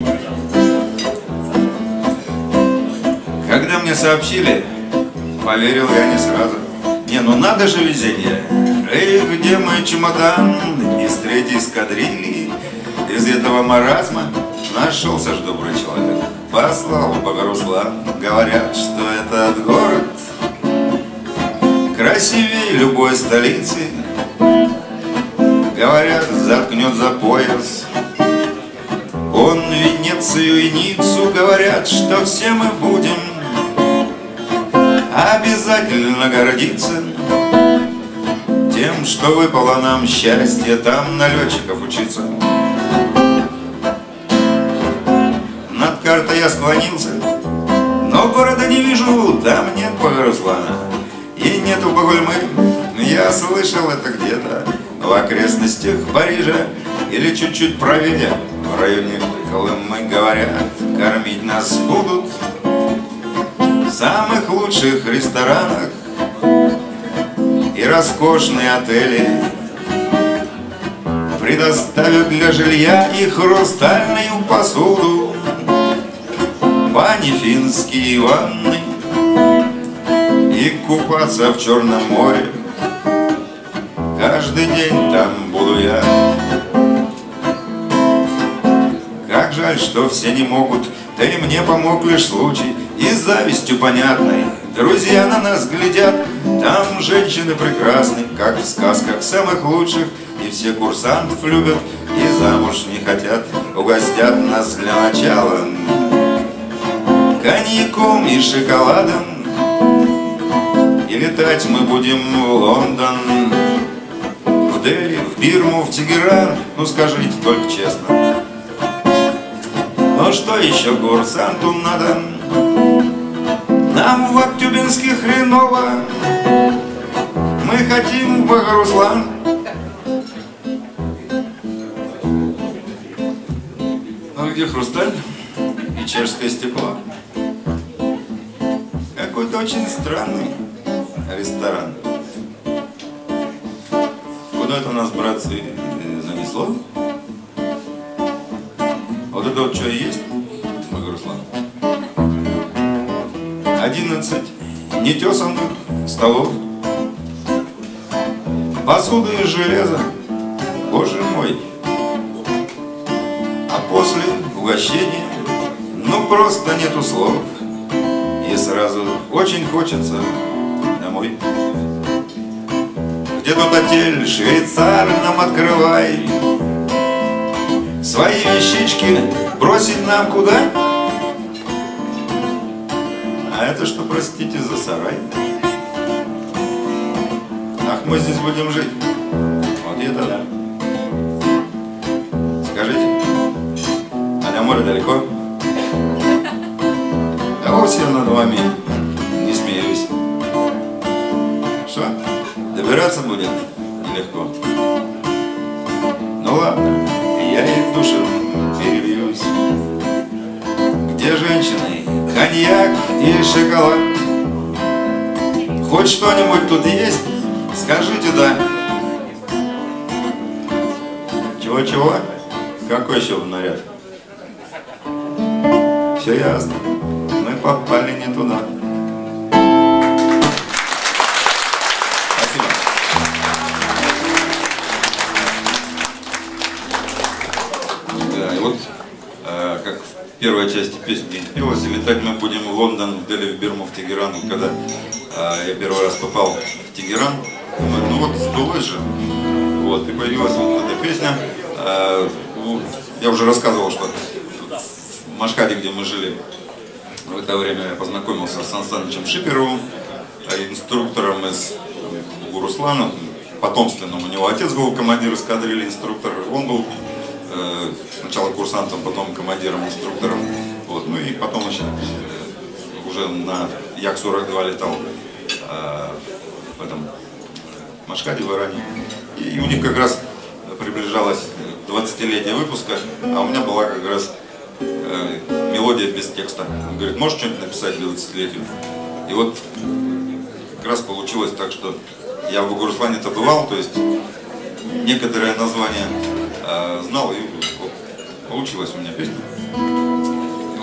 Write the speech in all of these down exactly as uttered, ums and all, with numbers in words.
Когда мне сообщили, поверил я не сразу. Не, ну надо же везение. Эй, где мой чемодан из третьей эскадрильи? Из этого маразма нашелся ж добрый человек. Послал в Богоруслан. Говорят, что этот город красивее любой столицы. Говорят, заткнет за пояс он Венецию и Ниццу. Говорят, что все мы будем обязательно гордиться тем, что выпало нам счастье там на летчиков учиться. Над картой я склонился, но города не вижу, там нет Богоруслана и нету Бугульмы. Я слышал это где-то в окрестностях Парижа или чуть-чуть правее, в районе Колымы. Говорят, кормить нас будут в самых лучших ресторанах и роскошные отели предоставят для жилья и хрустальную посуду, бани финские ванны и купаться в Черном море. Каждый день там буду я. Как жаль, что все не могут, да и мне помог лишь случай. И с завистью понятной друзья на нас глядят. Там женщины прекрасны, как в сказках самых лучших, и все курсантов любят и замуж не хотят. Угостят нас для начала коньяком и шоколадом, и летать мы будем в Лондон, в Дели, в Бирму, в Тегеран. Ну скажите только честно, ну что еще курсанту надо? Нам в Актюбинске хреново, мы хотим в Богоруслан. А где хрусталь и чешское стекло? Какой-то очень странный ресторан. Куда это нас, братцы, занесло? Вот это вот что и есть Богоруслан. Одиннадцать нетесанных столов, посуды из железа, боже мой. А после угощения, ну просто нету слов. И сразу очень хочется домой. Где тут отель, швейцар, нам открывай. Свои вещички бросить нам куда? А это что, простите, за сарай? Ах, мы здесь будем жить. Вот это да. Скажите, а до моря далеко? А вовсе я над вами не смеюсь. Что, добираться будет нелегко? Ну ладно, я и в душе перельюсь. Где женщины, коньяк и шоколад? Хоть что-нибудь тут есть? Скажите да. Чего-чего? Какой еще наряд? Все ясно. Мы попали не туда. Спасибо. Да, и вот э, как в первой части песни пелось, и летать мы будем в Лондон, в Дели, в Бирму, в Тегеран. Вот когда э, я первый раз попал в Тегеран, думаю, ну вот сдулось же. Вот, и появилась вот эта песня. Э, ну, я уже рассказывал, что в Машхаде, где мы жили, в это время я познакомился с Сан Санычем Шиперовым, инструктором из Бугуруслана, потомственным. У него отец был командир эскадрильи, инструктор. Он был э, сначала курсантом, потом командиром, инструктором. Вот. Ну и потом еще, э, уже на Як сорок два летал э, в этом Машхаде, в Иране. И, и у них как раз приближалось двадцатилетие выпуска, а у меня была как раз э, мелодия без текста. Он говорит, можешь что-нибудь написать для двадцатилетию? И вот как раз получилось так, что я в Бугуруслане-то бывал, то есть некоторое название э, знал, и вот, получилась у меня песня.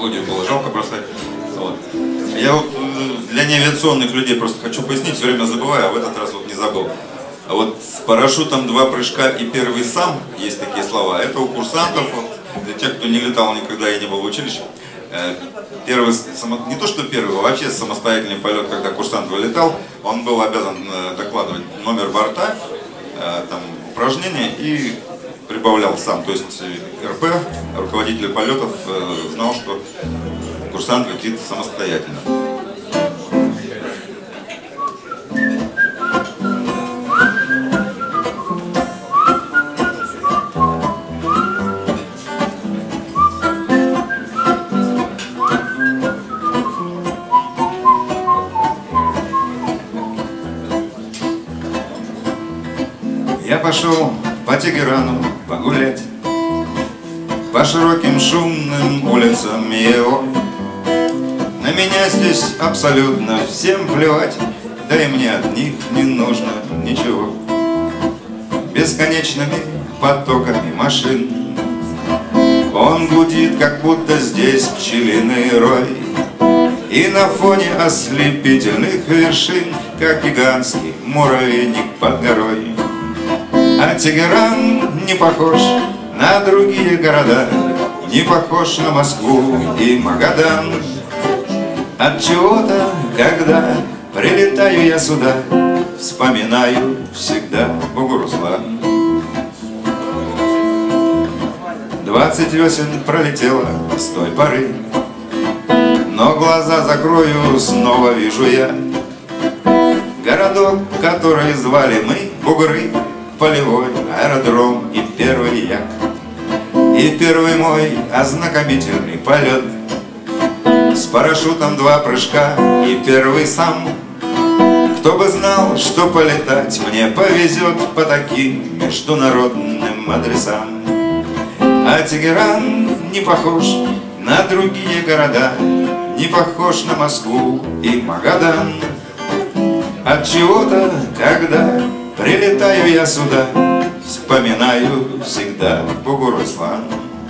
мелодию было жалко бросать. Вот. Я вот для неавиационных людей просто хочу пояснить, все время забываю, а в этот раз вот не забыл. А вот с парашютом два прыжка и первый сам, есть такие слова, это у курсантов, вот, для тех, кто не летал никогда и не был в училище. Первый, не то что первый, а вообще самостоятельный полет, когда курсант вылетал, он был обязан докладывать номер борта, там, упражнения и прибавлял сам. То есть эр пэ, руководитель полетов, знал, что курсант летит самостоятельно. Я пошел по Тегерану погулять, по широким шумным улицам его. На меня здесь абсолютно всем плевать, да и мне от них не нужно ничего. Бесконечными потоками машин он гудит, как будто здесь пчелиный рой. И на фоне ослепительных вершин, как гигантский муравейник под горой. А Тегеран не похож на другие города, не похож на Москву и Магадан. Отчего-то, когда прилетаю я сюда, вспоминаю всегда Бугуруслан. Двадцать весен пролетело с той поры, но глаза закрою, снова вижу я городок, который звали мы Бугры, полевой аэродром и первый як. И первый мой ознакомительный полет с парашютом два прыжка и первый сам. Кто бы знал, что полетать мне повезет по таким международным адресам. А Тегеран не похож на другие города, не похож на Москву и Магадан. Отчего-то, когда прилетаю я сюда, вспоминаю всегда Бугуруслан.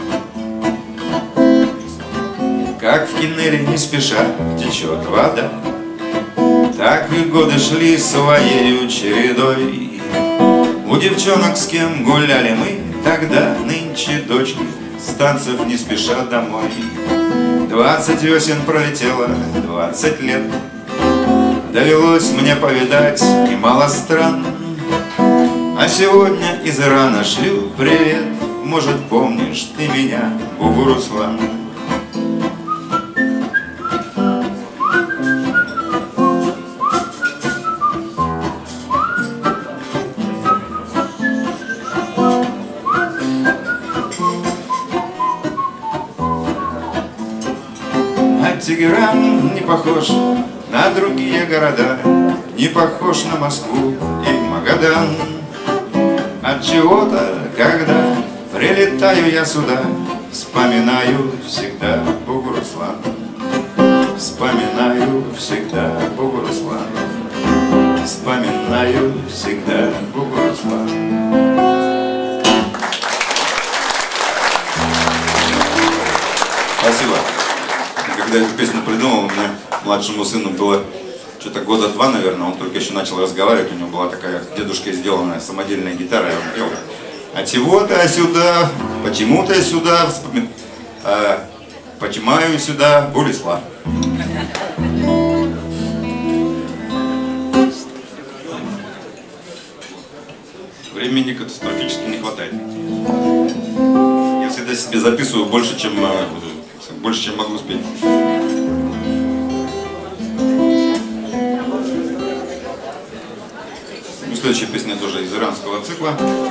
Как в кинеле не спеша течет вода, так и годы шли своею чередой. У девчонок, с кем гуляли мы тогда, нынче дочки с танцев не спеша домой. Двадцать весен пролетело, двадцать лет, довелось мне повидать немало стран. А сегодня из Ирана шлю привет, может, помнишь ты меня, Бугуруслан. А Тегеран не похож на другие города, не похож на Москву и Магадан. Отчего-то, когда прилетаю я сюда, вспоминаю всегда Бугуруслан. Вспоминаю всегда Бугуруслан. Вспоминаю всегда Бугуруслан. Спасибо. Когда эту песню придумал, у меня младшему сыну было что-то года два, наверное, он только еще начал разговаривать, у него была такая дедушкой сделанная самодельная гитара, и он пел. А чего-то сюда, почему-то сюда, вспоми... а, почему сюда Бугуруслан. Времени катастрофически не хватает. Я всегда себе записываю больше, чем, больше, чем могу успеть. Следующая песня тоже из иранского цикла.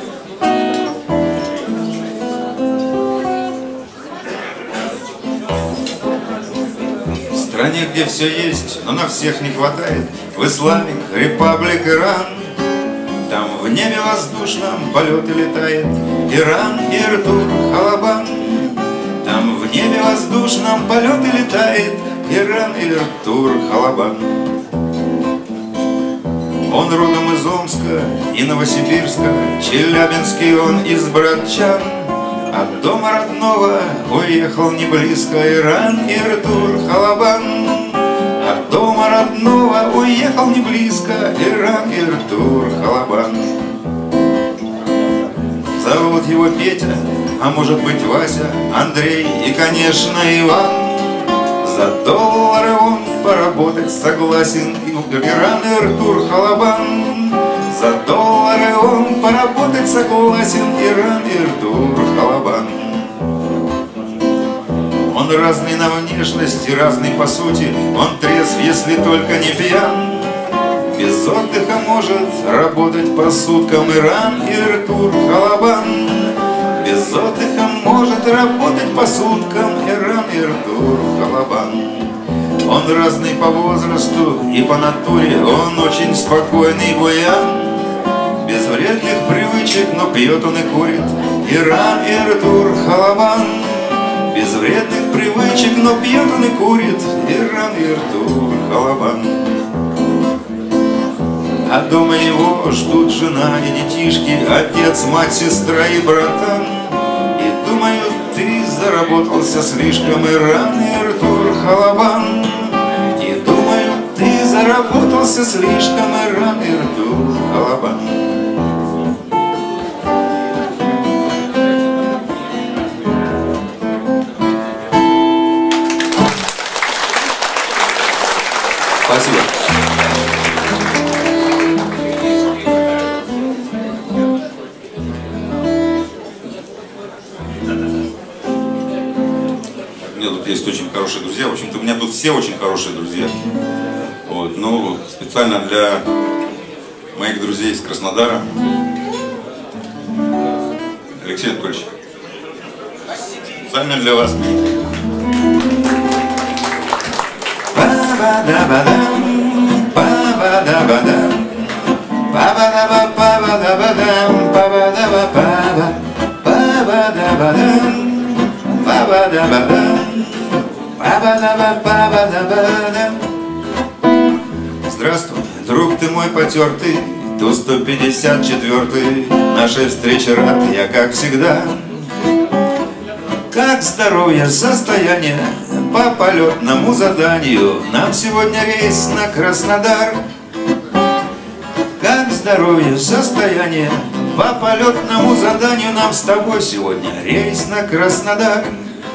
В стране, где все есть, но на всех не хватает, в Исламик, Репаблик, Иран. Там в небе воздушном полеты летает Иран, Иртур, Халабан. Там в небе воздушном полеты летает Иран, Иртур, Халабан. Он родом из Омска и Новосибирска, Челябинский он из братчан. От дома родного уехал не близко Иран Иртур Халабан. От дома родного уехал не близко Иран Иртур Халабан. Зовут его Петя, а может быть Вася, Андрей и, конечно, Иван. За доллары он поработать согласен, Иран Иртур Халабан. За доллары он поработать согласен, Иран Иртур Халабан. Он разный на внешность и разный по сути, он трезв, если только не пьян. Без отдыха может работать по суткам Иран Иртур Халабан. Без отдыха может работать по суткам Иран Иртур Халабан. Он разный по возрасту и по натуре, он очень спокойный буян. Без вредных привычек, но пьет он и курит Иран Иртур Халабан. Без вредных привычек, но пьет он и курит Иран Иртур Халабан. А дома его ждут жена и детишки, отец, мать, сестра и братан. И думают, ты заработался слишком, Иран Иртур Халабан. И думают, ты заработался слишком, Иран Иртур Халабан. Спасибо. У меня тут есть очень хорошие друзья. В общем-то, у меня тут все очень хорошие друзья. Вот, ну, специально для моих друзей из Краснодара. Алексей Анатольевич, специально для вас. Па-ба-да-ба-дам, па-ба-да-ба-дам, па-ба-да-ба-па-ба-да-ба-дам, па-ба-да-ба-па-ба, па-ба-да-ба-дам, па-ба-да-ба-дам, па-ба-да-ба-па-ба-да-ба-дам. Здравствуй, друг ты мой потертый, Ту сто пятьдесят четвёртый, нашей встрече рад я, как всегда. Как здоровье, состояние по полетному заданию, нам сегодня рейс на Краснодар. Как здоровье, состояние по полетному заданию, нам с тобой сегодня рейс на Краснодар.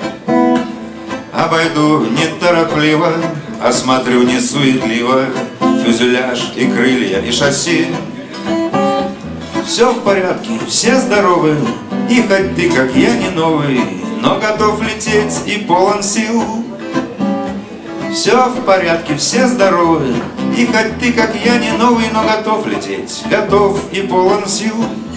Обойду неторопливо, осмотрю несуетливо фюзеляж и крылья и шасси. Все в порядке, все здоровы, и хоть ты, как я, не новый, но готов лететь и полон сил. Все в порядке, все здоровы, и хоть ты, как я, не новый, но готов лететь, готов и полон сил.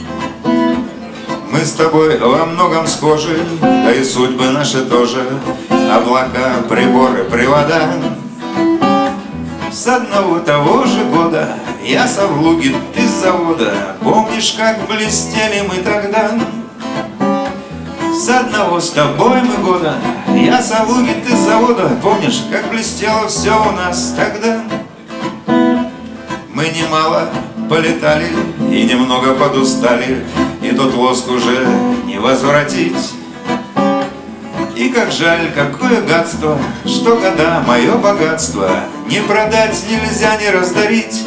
Мы с тобой во многом схожи, да и судьбы наши тоже. Облака, приборы, привода. С одного того же года я с Авлуги, ты с завода. Помнишь, как блестели мы тогда? С одного с тобой мы года, я с Авлуги, ты с завода. Помнишь, как блестело все у нас тогда? Мы немало полетали и немного подустали, и тот лоск уже не возвратить. И как жаль, какое гадство, что года мое богатство не продать нельзя, не раздарить.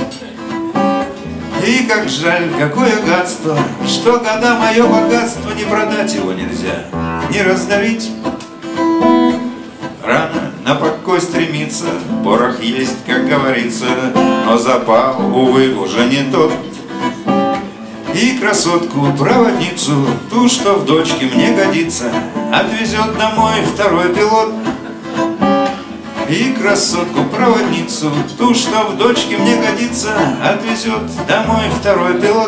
И как жаль, какое гадство, что года мое богатство не продать его нельзя, не раздарить. Рано на покой стремиться, порох есть, как говорится, но запал, увы, уже не тот. И красотку-проводницу, ту, что в дочке мне годится, отвезет домой второй пилот. И красотку-проводницу, ту, что в дочке мне годится, отвезет домой второй пилот.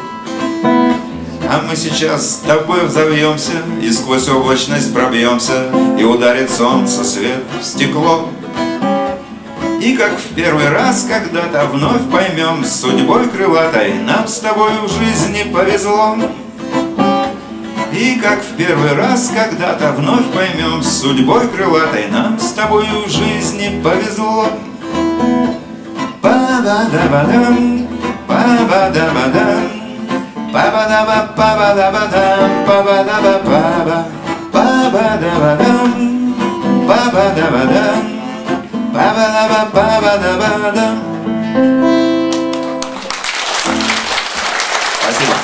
А мы сейчас с тобой взовьемся и сквозь облачность пробьемся, и ударит солнце свет в стекло. И как в первый раз когда-то вновь поймем, с судьбой крылатой нам с тобой в жизни повезло. И как в первый раз когда-то вновь поймем, с судьбой крылатой нам с тобой в жизни повезло. Па-ба-да-ба-дам, па-ба-да-ба-дам, Па-ба-да-ба-па-ба-да-ба-дам, па-ба-да-ба-па-ба, па-ба-да-ба-дам, па-ба-да-ба-дам, па-ба-да-ба-па-ба-да-ба-дам. Спасибо.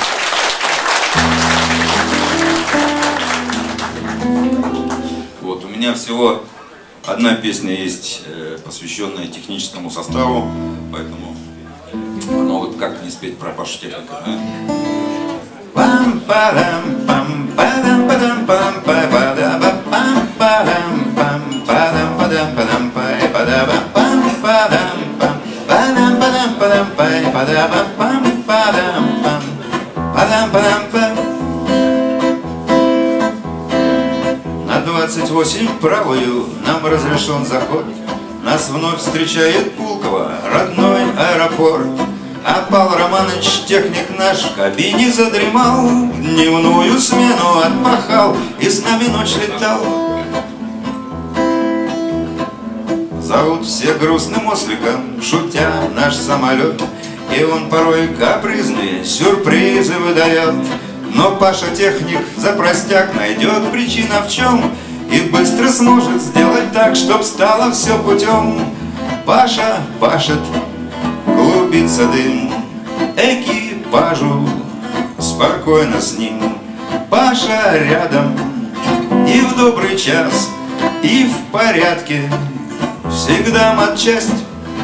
Вот, у меня всего одна песня есть, посвященная техническому составу, поэтому ну вот как не спеть про Пашу Техника, да? На двадцать восемь правую нам разрешен заход. Нас вновь встречает Пулково, родной аэропорт. А Павел Романович, техник наш, в кабине задремал, дневную смену отпахал и с нами ночь летал. Зовут все грустным осликом, шутя, наш самолет, и он порой капризные сюрпризы выдает. Но Паша техник за простяк найдет причина в чем и быстро сможет сделать так, чтоб стало все путем. Паша пашет, клубится дым, экипажу спокойно с ним. Паша рядом и в добрый час, и в порядке, всегда матчасть.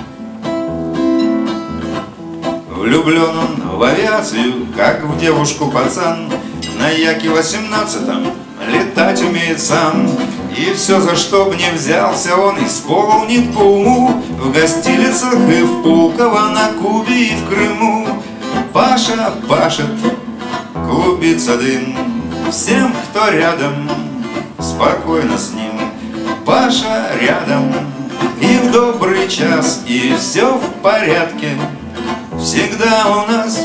Влюблен он в авиацию, как в девушку пацан. На Яке восемнадцатом летать умеет сам. И все, за что б не взялся, он исполнит по уму. В гостилицах и в Пулково, на Кубе и в Крыму. Паша пашет, клубится дым, всем, кто рядом, спокойно с ним. Паша рядом и в добрый час, и все в порядке, всегда у нас.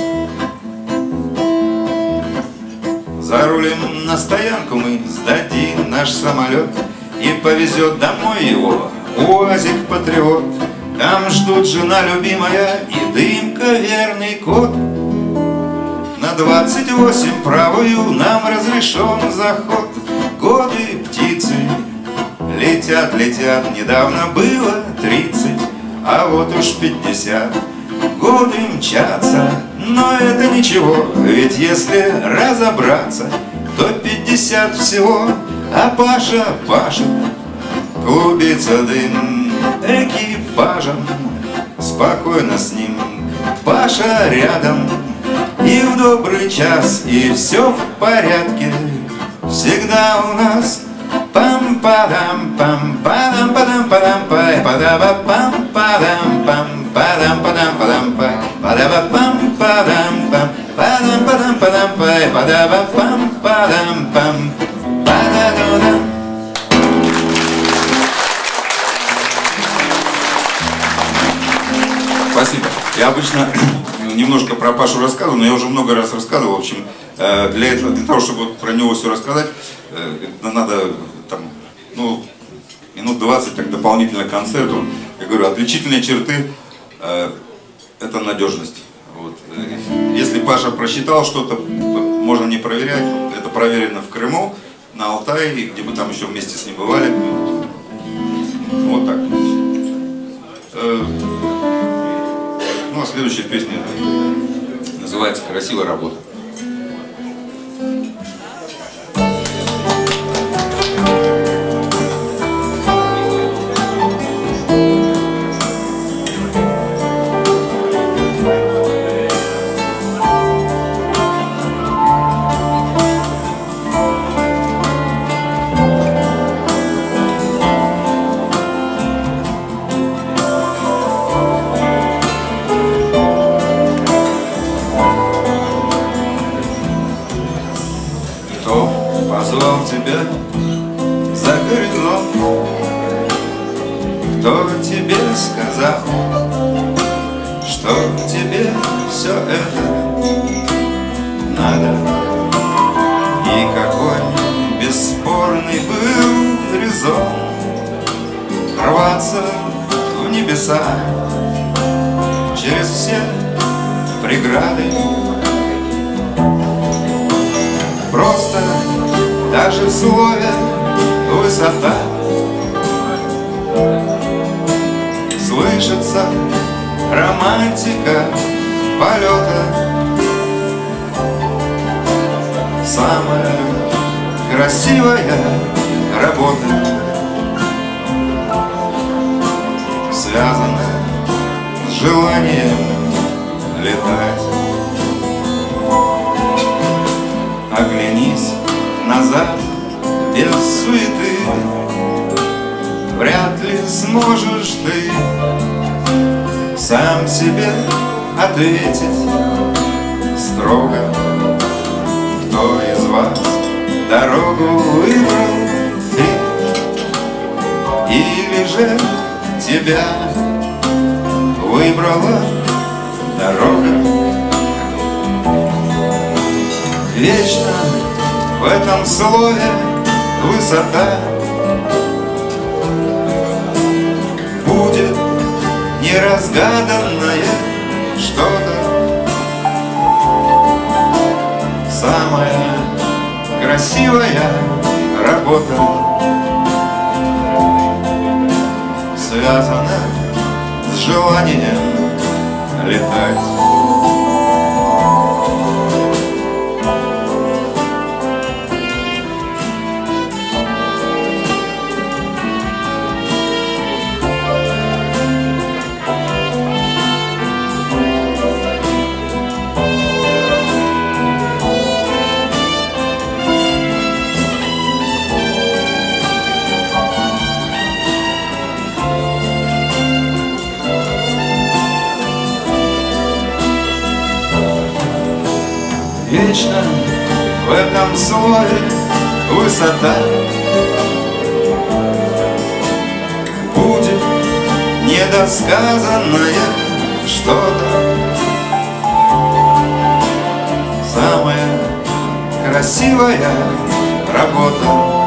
Зарулим на стоянку мы, сдадим наш самолет, и повезет домой его УАЗик Патриот. Там ждут жена любимая и дымка верный кот. На двадцать восемь правую нам разрешен заход. Годы птицы летят, летят, недавно было тридцать, а вот уж пятьдесят. Годы мчатся, но это ничего, ведь если разобраться, то пятьдесят всего. А Паша пашет, клубится дым, экипажем, спокойно с ним. Паша рядом и в добрый час, и все в порядке, всегда у нас. Пам-падам, пам-падам, падам-падам, пай-падаба-пам, падам-пам, падам-падам-падам, пай, падаба-пам-падам-пам, падам-падам-падам, пай, падаба-пам-падам-пам, пададудам. Спасибо. Я обычно немножко про Пашу рассказываю, но я уже много раз рассказывал. В общем, для этого, для того, чтобы про него все рассказать, надо там, ну, минут двадцать так дополнительно к концерту. Я говорю, отличительные черты — это надежность. Вот. Если Паша просчитал что-то, можно не проверять. Это проверено в Крыму, на Алтае, и где мы там еще вместе с ним бывали. Вот так. Ну а следующая песня называется «Красивая работа». Тебя за горизонт, кто тебе сказал, что тебе все это надо? И какой бесспорный был резон рваться в небеса через все преграды. даже в слове высота. Слышится романтика полета. Самая красивая работа связана с желанием летать. Оглянись назад без суеты, вряд ли сможешь ты сам себе ответить строго, кто из вас дорогу выбрал, ты или же тебя выбрала дорога. Вечно в этом слове высота будет неразгаданное что-то. Самая красивая работа связана с желанием летать. Вечно в этом слове высота будет недосказанное что-то. Самая красивая работа